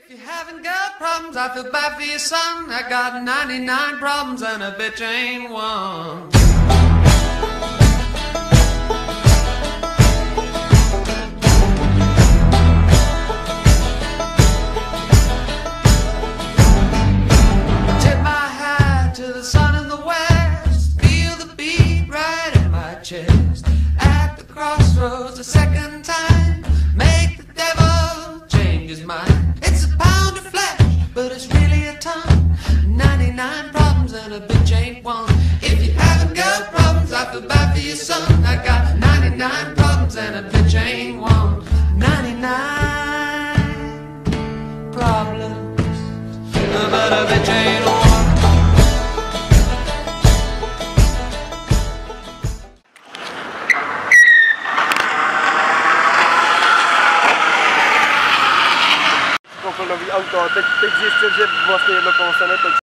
If you haven't got problems, I feel bad for your son. I got 99 problems and a bitch ain't one. Tip my hat to the sun in the west, feel the beat right in my chest. At the crossroads a second time, make the devil change his mind. It's a pound of flesh, but it's really a ton. 99 problems and a bitch ain't one. If you haven't got problems, I feel bad for your son. I got 99 problems and a bitch ain't one. 99 problems, but a bitch ain't one. Kopelowi auto, teď zjistil, že vlastně jedno kolo se netočí.